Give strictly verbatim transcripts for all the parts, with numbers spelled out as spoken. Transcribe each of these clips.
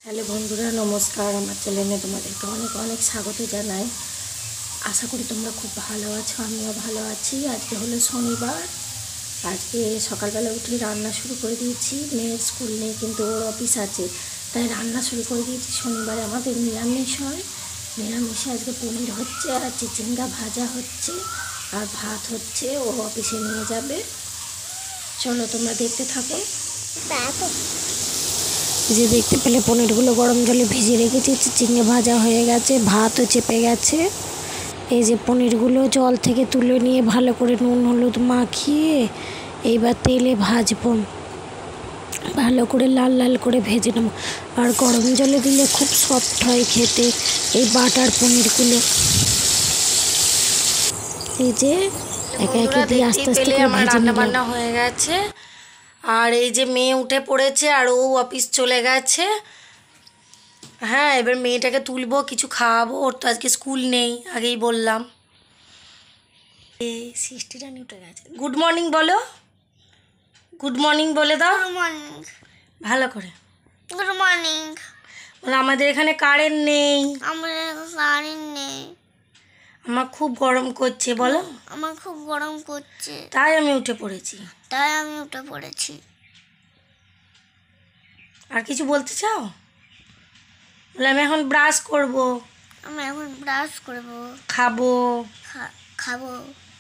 Hello বন্ধুরা, নমস্কার। আমার চ্যানেলে তোমাদেরকে অনেক অনেক স্বাগত জানাই। আশা করি তোমরা খুব ভালো আছো, আমিও ভালো আছি। আজকে হলো শনিবার। আজকে সকালবেলা উঠে রান্না শুরু করে দিয়েছি। মেয়ের স্কুল নেই, কিন্তু ওর অফিস আছে, তাই রান্না শুরু করে দিয়েছি। শনিবারে আমাদের নিরামিষ হয়। নিরামিষে আজকে পনির হচ্ছে, আর চিচিঙ্গা ভাজা হচ্ছে, আর ভাত হচ্ছে। ও অফিসে নিয়ে যাবে। চলো তোমরা দেখতে থাকো। যে দেখতে পেলে পনিরগুলো গরম জলে ভিজিয়ে রেখেছি, চিচিঙ্গা ভাজা হয়ে গেছে, ভাতও চেপে গেছে। এই যে পনিরগুলো জল থেকে তুলে নিয়ে ভালো করে নুন হলুদ মাখিয়ে এইবার তেলে ভাজবো, ভালো করে লাল লাল করে ভেজে নেবো। আর গরম জলে দিলে খুব সফট হয় খেতে এই বাটার পনিরগুলো। এই যে একে একে দিয়ে আস্তে আস্তে করে আমার রান্না বান্না হয়ে গেছে। আর এই যে মেয়ে উঠে পড়েছে, আর ও অফিস চলে গেছে। হ্যাঁ, এবার মেয়েটাকে তুলবো, কিছু খাওয়াবো। ওর তো আজকে স্কুল নেই, আগেই বললাম। এই সৃষ্টিটা উঠে গেছে। গুড মর্নিং বলো, গুড মর্নিং বলে দাও। Good morning. ভালো করে গুড মর্নিং। বলো। আমাদের এখানে কারেন্ট নেই। আমাদের কারেন্ট নেই। আমার খুব গরম করছে। বলো। আমার খুব গরম করছে, তাই আমি উঠে পড়েছি। তাই আমি উঠে পড়েছি। আর কিছু বলতে চাও? বলে আমি এখন ব্রাশ করব, আমি এখন ব্রাশ করব, খাবো। খা- খাবো।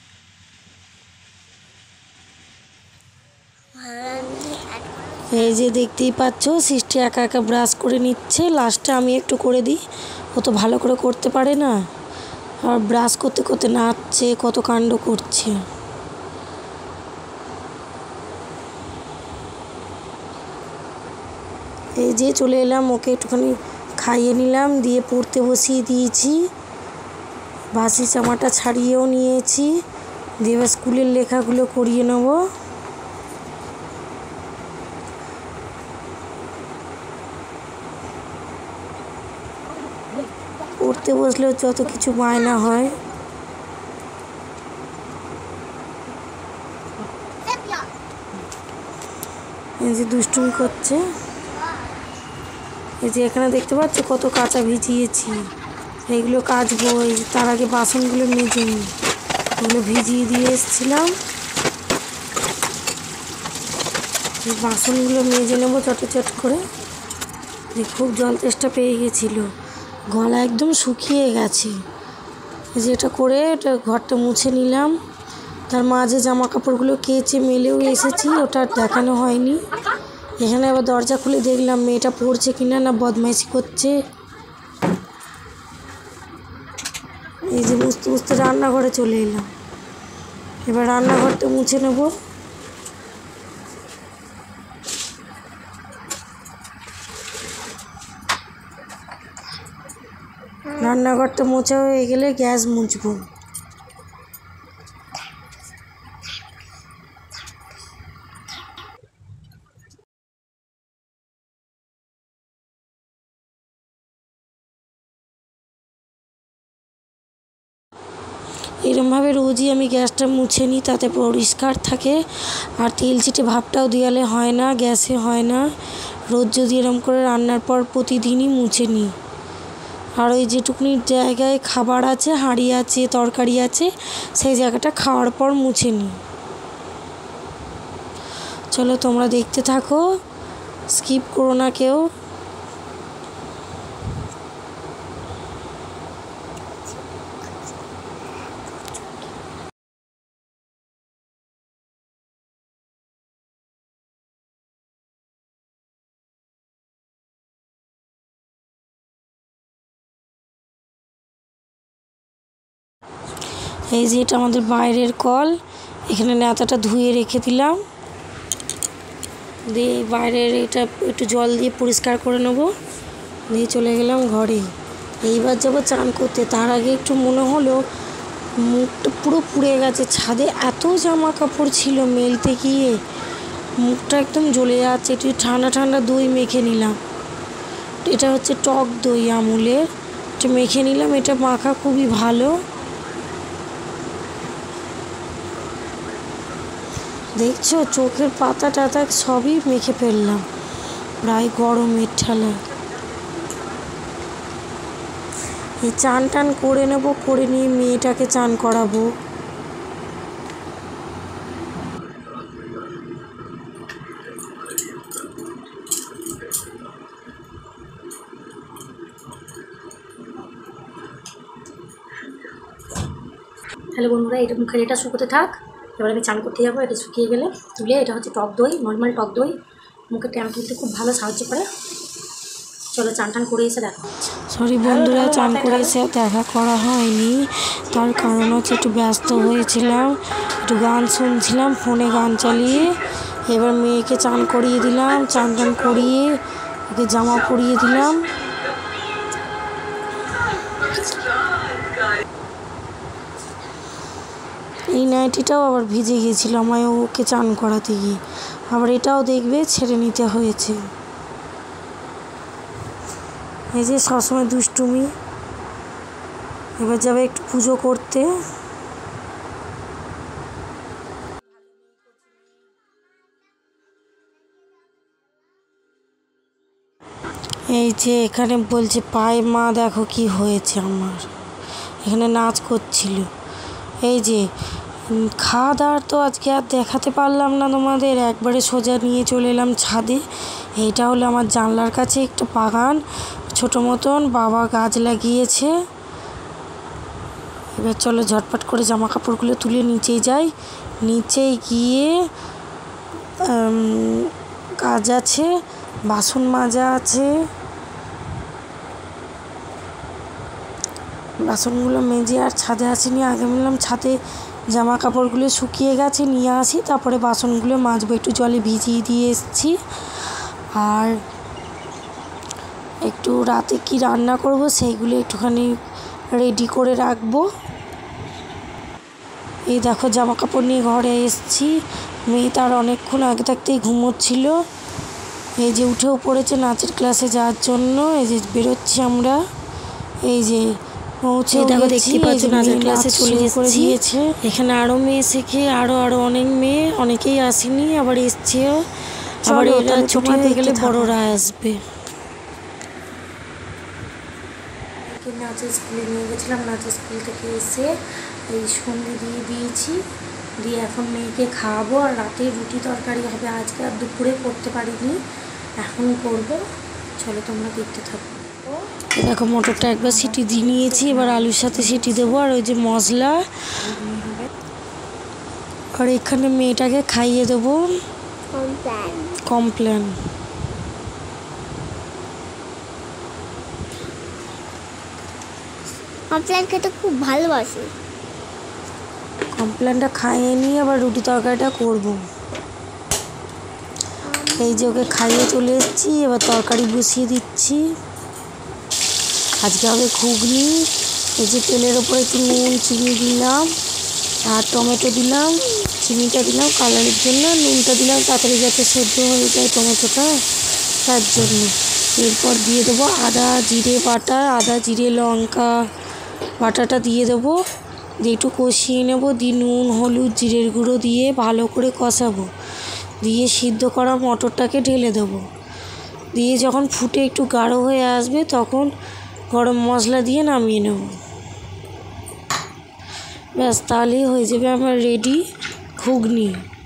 এই যে দেখতেই পাচ্ছ, সৃষ্টি একা একা ব্রাশ করে নিচ্ছে। লাস্টে আমি একটু করে দিই, ও তো ভালো করে করতে পারে না। আর ব্রাশ করতে করতে নাচছে, কত কাণ্ড করছে। এই যে চলে এলাম, ওকে একটুখানি খাইয়ে নিলাম, দিয়ে পড়তে বসিয়ে দিয়েছি। বাসি জামাটা ছাড়িয়েও নিয়েছি, দিয়ে এবার স্কুলের লেখাগুলো করিয়ে নেব। পড়তে বসলেও যত কিছু বায়না হয়। এই যে দুষ্টুমি করছে। এই যে এখানে দেখতে পাচ্ছ কত কাঁচা ভিজিয়েছি, এইগুলো কাচবো। এই তার আগে বাসনগুলো মেজে নিই, এগুলো ভিজিয়ে দিয়ে এসেছিলাম। এই বাসনগুলো মেজে নেবো চটচট করে। খুব জল তেষ্টা পেয়ে গেছিলো, গলা একদম শুকিয়ে গেছে। এই যে এটা করে এটা ঘরটা মুছে নিলাম। তার মাঝে জামা কাপড়গুলো কেচে মেলেও এসেছি, ওটা দেখানো হয়নি। এখানে আবার দরজা খুলে দেখলাম মেয়েটা পড়ছে কিনা, না বদমাইশি করছে। এই যে মুছতে মুছতে রান্নাঘরে চলে এলাম। এবার রান্নাঘরটা মুছে নেব। রান্নাঘরটা মোছা হয়ে গেলে গ্যাস মুছবো। এরমভাবে রোজই আমি গ্যাসটা মুছে নিই, তাতে পরিষ্কার থাকে। আর তেল চিটে ভাবটাও দেওয়ালে হয় না, গ্যাসে হয় না। রোজ যদি এরম করে রান্নার পর প্রতিদিনই মুছে নিই। আর ওই যেটুকুনি জায়গায় খাবার আছে, হাঁড়ি আছে, তরকারি আছে, সেই জায়গাটা খাওয়ার পর মুছে নিই। চলো তোমরা দেখতে থাকো, স্কিপ করো না কেউ। এই যে এটা আমাদের বাইরের কল, এখানে নেতাটা ধুয়ে রেখে দিলাম। দিয়ে বাইরের এটা একটু জল দিয়ে পরিষ্কার করে নেবো, দিয়ে চলে গেলাম ঘরে। এইবার যাবো চান করতে। তার আগে একটু মনে হলো মুখটা পুরো পুড়ে গেছে। ছাদে এত জামা কাপড় ছিল, মেলতে গিয়ে মুখটা একদম জ্বলে যাচ্ছে। একটু ঠান্ডা ঠান্ডা দই মেখে নিলাম। এটা হচ্ছে টক দই আমুলের, এটা মেখে নিলাম। এটা মাখা খুবই ভালো। দেখছো চোখের পাতা টাতা সবই মেখে ফেললাম প্রায় গরমের ঠেলায়। এই চান টান করে নেব, করে নিয়ে মেয়েটাকে চান করাবো। তাহলে বন্ধুরা এটা মুখের এটা শুকোতে থাক, এবার আমি চান করতে যাবো। এটা শুকিয়ে গেলে তুলে, এটা হচ্ছে টক দই, নর্মাল টক দই, মুখে ট্যান তুলতে খুব ভালো সাহায্য করে। চলো চান টান করে এসে দেখা হচ্ছে। সরি বন্ধুরা, চান করে এসে দেখা করা হয়নি, তার কারণ হচ্ছে একটু ব্যস্ত হয়েছিলাম, একটু গান শুনছিলাম ফোনে গান চালিয়ে। এবার মেয়েকে চান করিয়ে দিলাম, চান টান করিয়ে ওকে জামা পরিয়ে দিলাম। এই নাইটিটাও আবার ভিজে গিয়েছিল আমায় ওকে চান করাতে গিয়ে, আবার এটাও দেখবে ছেড়ে নিতে হয়েছে। এই যে সবসময় দুষ্টুমি। এবার যাবে একটু পুজো করতে। এই যে এখানে বলছে পায়ে মা দেখো কি হয়েছে আমার, এখানে নাচ করছিল। এই যে খাওয়া দাওয়ার তো আজকে আর দেখাতে পারলাম না তোমাদের, একবারে সোজা নিয়ে চলে এলাম ছাদে। এইটা হলো আমার জানলার কাছে একটা বাগান, ছোটো মতন বাবা গাছ লাগিয়েছে। এবার চলো ঝটপট করে জামা কাপড়গুলো তুলে নিচে যাই। নিচে গিয়ে কাজ আছে, বাসন মাজা আছে, বাসনগুলো মেজে আর ছাদে আসিনি। আগে বললাম ছাদে জামা কাপড়গুলো শুকিয়ে গেছে, নিয়ে আসি, তারপরে বাসনগুলো মাজবো। একটু জলে ভিজিয়ে দিয়ে এসেছি। আর একটু রাতে কি রান্না করব সেইগুলো একটুখানি রেডি করে রাখবো। এই দেখো জামা কাপড় নিয়ে ঘরে এসেছি। মেয়ে তার অনেকক্ষণ আগে থাকতেই ঘুমোচ্ছিল। এই যে উঠেও পড়েছে নাচের ক্লাসে যাওয়ার জন্য। এই যে বেরোচ্ছি আমরা, এই যে পৌঁছে দেখো দেখতে পাচ্ছ নাচের ক্লাসে চলে করে দিয়েছে। এখানে আরও মেয়ে শেখে, আরও আরও অনেক মেয়ে, অনেকেই আসেনি, আবার এসছেও। আবার এরা ছুটি হয়ে গেলে বড়রা আসবে। নাচের স্কুলে নিয়ে গেছিলাম, নাচের স্কুল থেকে এসে এই সন্ধে দিয়ে দিয়েছি, দিয়ে এখন মেয়েকে খাওয়াবো। আর রাতে রুটি তরকারি হবে, আজকে আর দুপুরে করতে পারিনি, এখন করবো। চলো তোমরা দেখতে থাকো। দেখো মটরটা একবার সিটি দিয়ে নিয়েছি, এবার আলুর সাথে সিটি দেবো। আর ওই যে মশলা, আর এখানে মেয়েটাকে খাইয়ে দেবো কমপ্লেন। কমপ্লেন খেতে খুব ভালোবাসি। কমপ্লেনটা খাইয়ে নিয়ে আবার রুটি তরকারিটা করবো। এই যে ওকে খাইয়ে চলে এসেছি, এবার তরকারি বসিয়ে দিচ্ছি। আজকে হবে ঘুগনি। এই যে তেলের ওপরে একটু নুন চিনি দিলাম, আর টমেটো দিলাম, চিনিটা দিলাম কালারের জন্য, নুনটা দিলাম তাড়াতাড়ি যাতে সেদ্ধ হয়ে যায় টমেটোটা, তার জন্য। এরপর দিয়ে দেবো আদা জিরে বাটা, আদা জিরে লঙ্কা বাটাটা দিয়ে দেবো, দিয়ে একটু কষিয়ে নেবো, দিয়ে নুন হলুদ জিরের গুঁড়ো দিয়ে ভালো করে কষাবো, দিয়ে সিদ্ধ করা মটরটাকে ঢেলে দেবো। দিয়ে যখন ফুটে একটু গাঢ় হয়ে আসবে তখন গরম মশলা দিয়ে নামিয়ে নেব। ব্যাস তাহলেই হয়ে যাবে আমার রেডি ঘুগনি,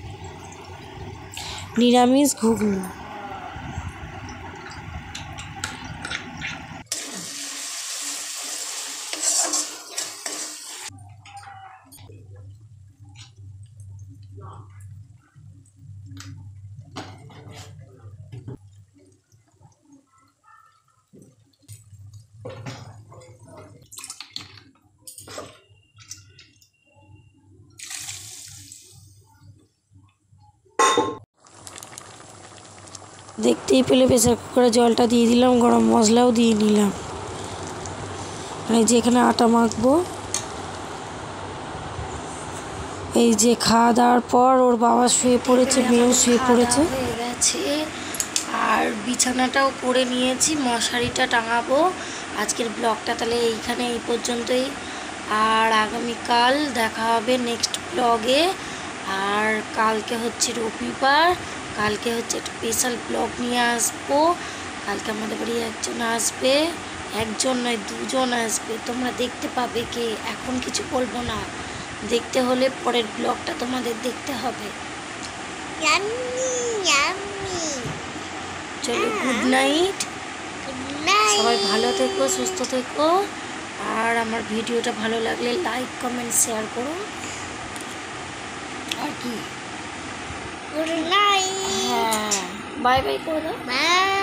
নিরামিষ ঘুগনি। দেখতেই পেলে প্রেসার কুকারে জলটা দিয়ে দিলাম, গরম মশলাও দিয়ে নিলাম। এই যে এখানে আটা মাখবো। এই যে খাওয়া দাওয়ার পর ওর বাবা শুয়ে পড়েছে, মেয়েও শুয়ে পড়েছে হয়ে গেছে। আর বিছানাটাও করে নিয়েছি, মশারিটা টাঙাবো। আজকের ব্লগটা তাহলে এইখানে এই পর্যন্তই, আর আগামীকাল দেখা হবে নেক্সট ব্লগে। আর কালকে হচ্ছে রবিবার, কালকে হচ্ছে একটা স্পেশাল ব্লগ নিয়ে আসবো। কালকে আমাদের বাড়ি একজন আসবে, একজন নয় দুজন আসবে, তোমরা দেখতে পাবে কে, এখন কিছু বলবো না। দেখতে হলে পরের ব্লগটা তোমাদের দেখতে হবে। ইয়াম্মি ইয়াম্মি চলো গুড নাইট, সবাই ভালো থেকো, সুস্থ থেকো। আর আমার ভিডিওটা ভালো লাগলে লাইক কমেন্ট শেয়ার করো। আর কি গুড নাইট হ্যাঁ বাই বাই করে দাও। বাই।